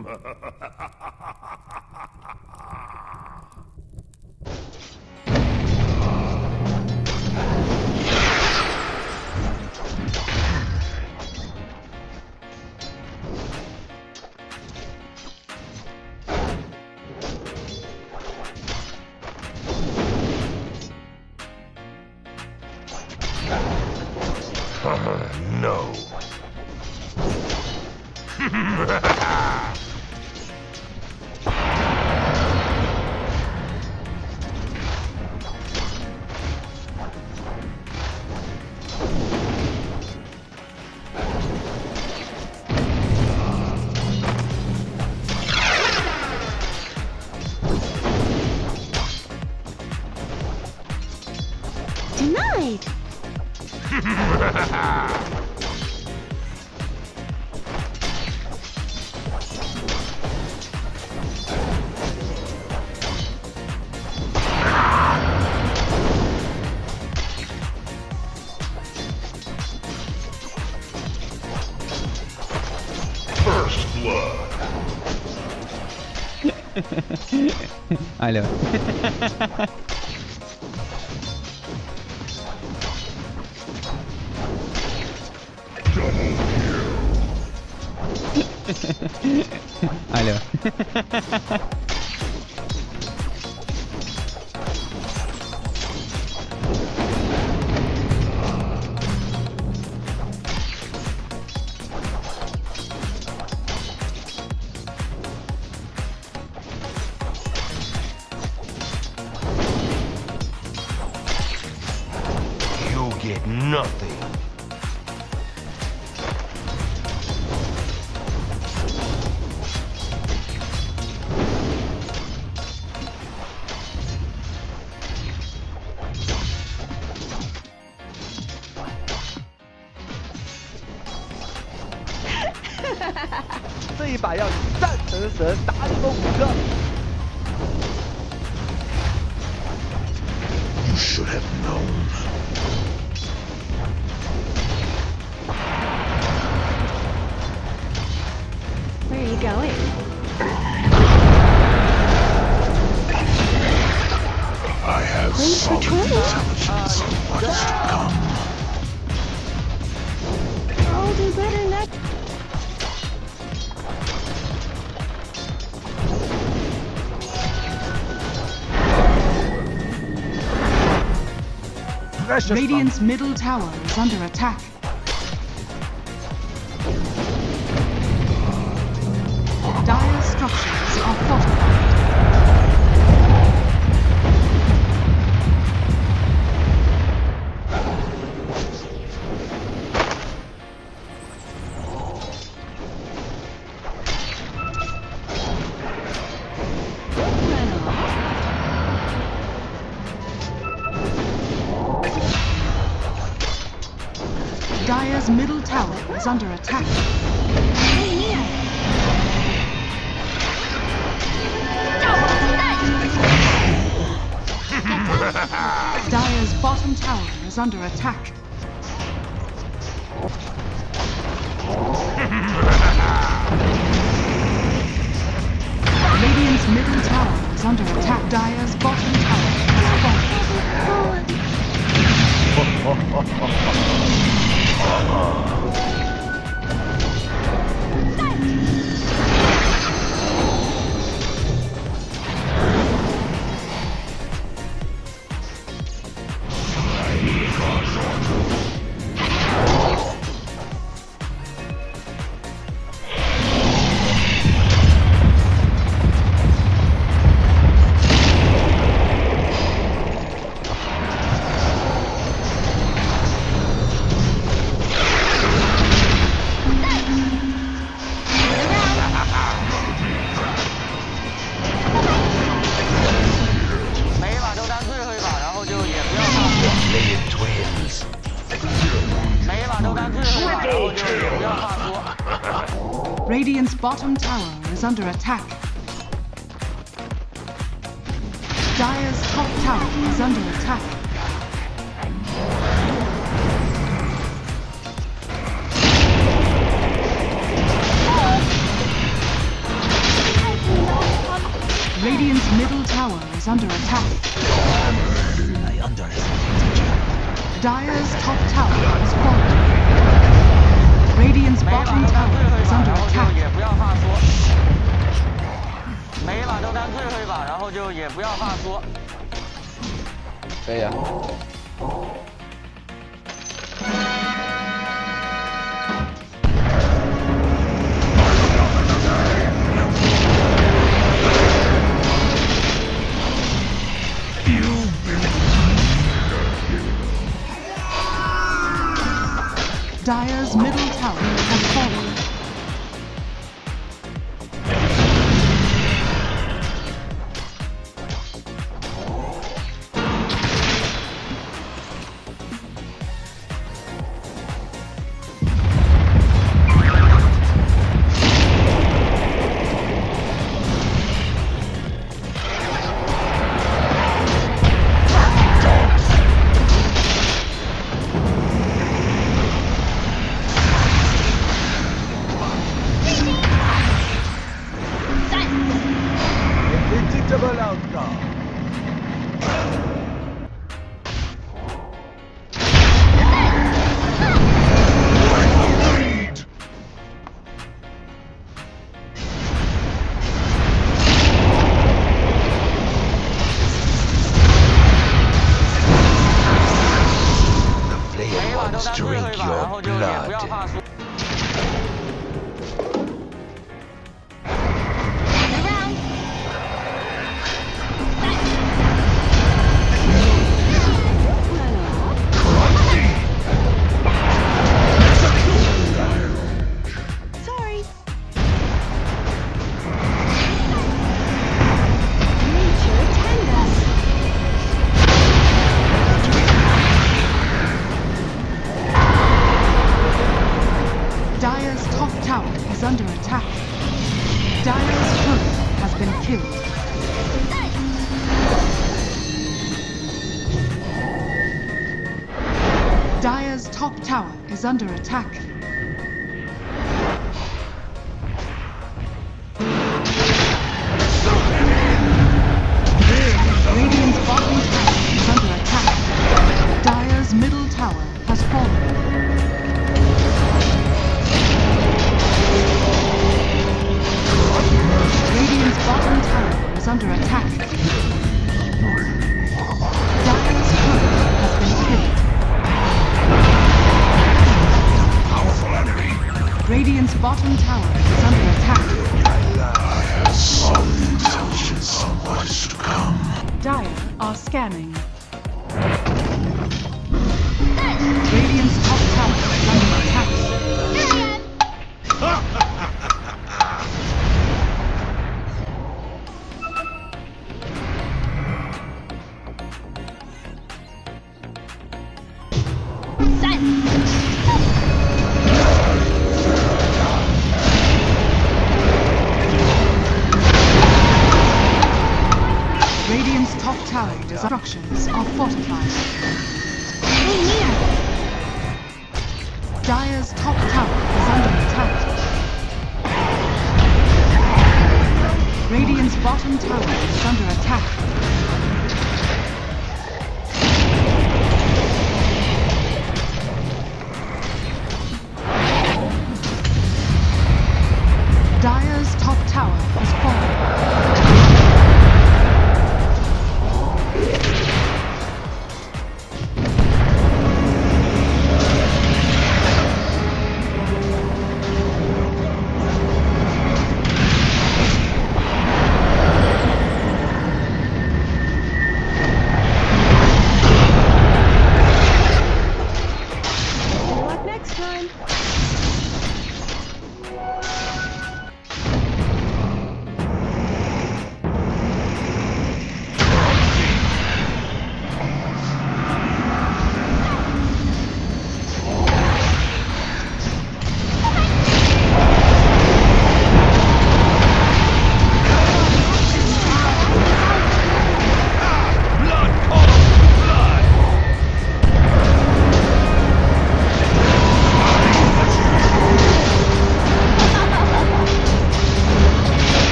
No. Denied. First blood. Aló. Aló. You'll get nothing. "这一把要以战成神，打你们5个！" You should have known. Where are you going? I have Wait for solid trouble. intelligence of what is to come. I'll do better next. Precious Radiant's middle tower is under attack. Dire structures are fortified. Dire's middle tower is under attack. Dire's bottom tower is under attack. Radiant's middle tower is under attack. Dire's bottom tower has fallen. Radiant's bottom tower is under attack. Dire's top tower is under attack. Radiant's middle tower is under attack. I underestimated you. Dire's top tower is falling. Radiant's bottom tower is under attack. 也不要发缩，每一把都单最后一把，然后就也不要发缩。 可以啊。 Dire's middle tower has fallen. Drink your blood. Sorry. Nature attend us. Dire's top tower is under attack. Dire's turret has been killed. Dire's top tower is under attack. Radiant's bottom tower is under attack. Dire's middle tower has fallen. Radiant's bottom tower is under attack. Dire's turret has been killed. Radiant's bottom tower is under attack. What's to come? Dire are scanning. Radiant's top tower is under attack. Radiant's top tower structures are fortified. Dire's top tower is under attack. Radiant's bottom tower is under attack. Dire's top tower has fallen.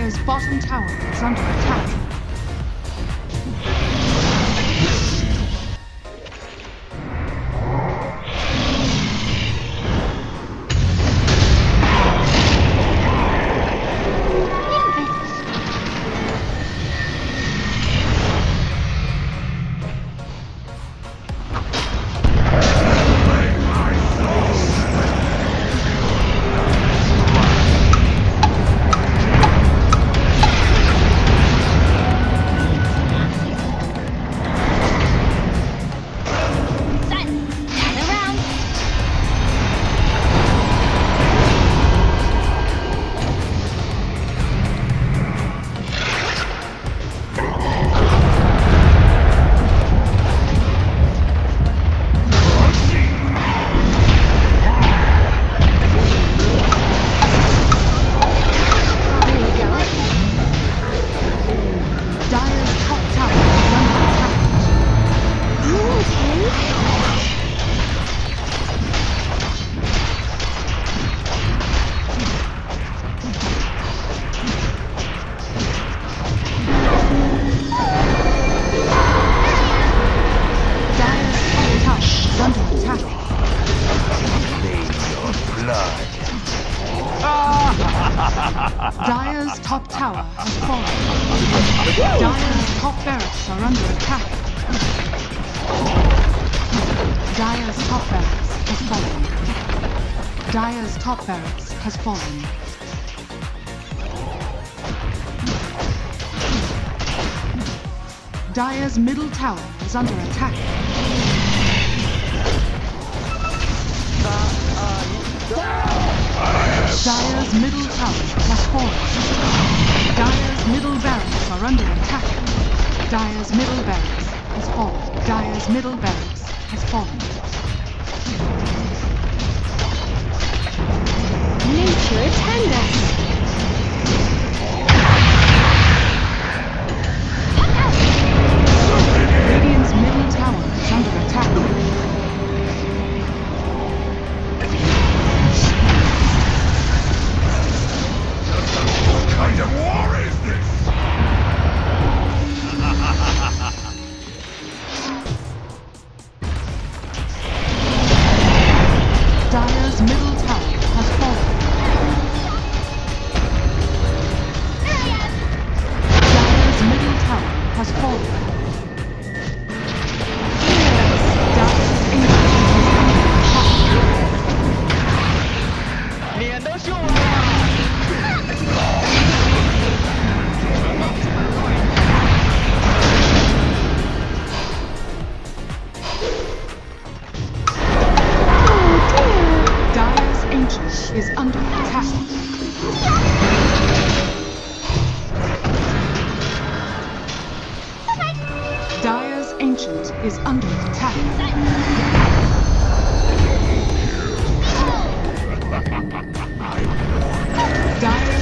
Dire's bottom tower is under attack. Dire's top tower has fallen. Dire's top barracks are under attack. Dire's top barracks has fallen. Dire's top barracks has fallen. Dire's middle tower is under attack. Dire's middle tower has fallen. Dire's middle barracks are under attack. Dire's middle barracks has fallen. Dire's middle barracks has fallen. Nature attend us. Radiant's middle tower is under attack. Kind of war is this? Dire's middle tower has fallen. Dire's middle tower has fallen. Dire's ancient is under attack. 脸都秀完了。 Dire's ancient is under attack. Dire's ancient is under attack. Dire's